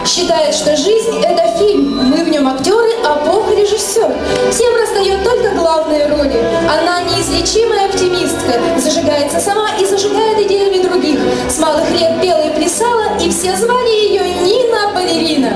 Считает, что жизнь – это фильм, мы в нем актеры, а Бог – режиссер. Всем раздает только главные роли. Она неизлечимая оптимистка, зажигается сама и зажигает идеями других. С малых лет пела и плясала, и все звали ее Нина Балерина.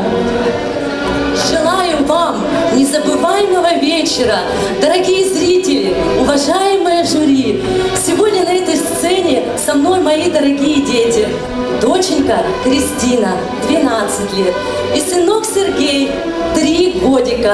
Желаю вам незабываемого вечера, дорогие зрители, уважаемые жюри. Сегодня на этой сцене со мной мои дорогие дети. Доченька Кристина, 12 лет, и сынок Сергей, 3 годика.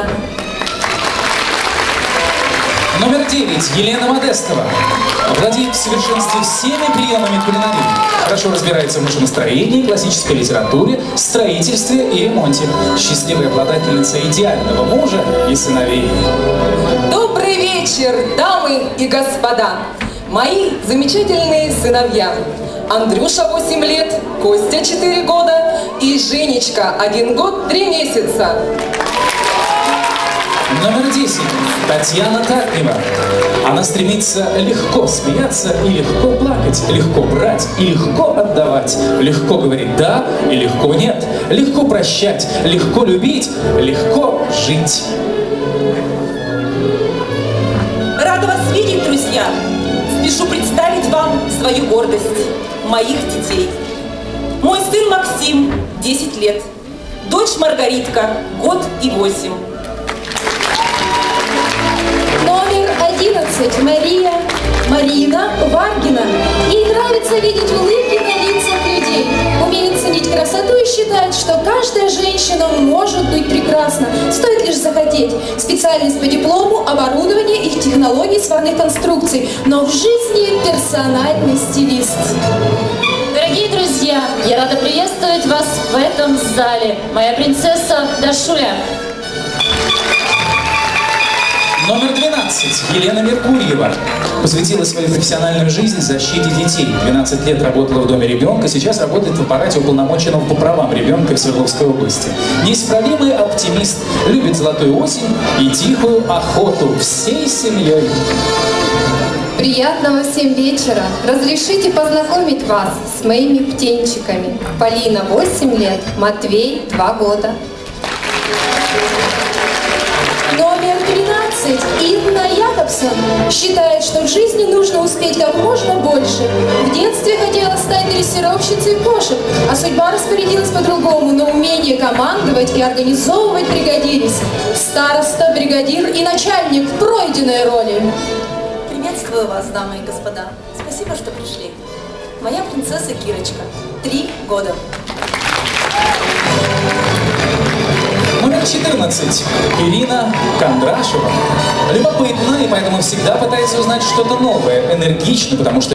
Номер 9. Елена Модестова. Владеет в совершенстве всеми приемами кулинарии. Хорошо разбирается в машиностроении, классической литературе, строительстве и ремонте. Счастливая обладательница идеального мужа и сыновей. Добрый вечер, дамы и господа! Мои замечательные сыновья. Андрюша 8 лет, Костя 4 года и Женечка 1 год 3 месяца. Номер 10. Татьяна Татнева. Она стремится легко смеяться и легко плакать, легко брать и легко отдавать, легко говорить «да» и легко «нет», легко прощать, легко любить, легко жить. Рада вас видеть, друзья! Спешу представить вам свою гордость, моих детей. Мой сын Максим, 10 лет, дочь Маргаритка, 1 год и 8. Номер 11. Марина Варгина. Ей нравится видеть улыбки на лицах людей. Умеет ценить красоту и считает, что каждая женщина может быть прекрасна. Стоит лишь захотеть. Специальность по диплому, оборудование и технологии сварных конструкций. Но в жизни персональный стилист. Дорогие друзья, я рада приветствовать вас в этом зале. Моя принцесса Дашуля. Номер 12. Елена Меркурьева. Посвятила свою профессиональную жизнь защите детей. 12 лет работала в доме ребенка, сейчас работает в аппарате уполномоченного по правам ребенка в Свердловской области. Неисправимый оптимист, любит золотую осень и тихую охоту всей семьей. Приятного всем вечера! Разрешите познакомить вас с моими птенчиками. Полина 8 лет, Матвей 2 года. Номер 13. Инна Якобсон. Считает, что в жизни нужно успеть как можно больше. В детстве хотела стать дрессировщицей кошек, а судьба распорядилась по-другому, но умение командовать и организовывать пригодились. Староста, бригадир и начальник – пройденные роли. Приветствую вас, дамы и господа. Спасибо, что пришли. Моя принцесса Кирочка, 3 года. Номер 14. Ирина Кондрашева. Любопытна и поэтому всегда пытается узнать что-то новое, энергично, потому что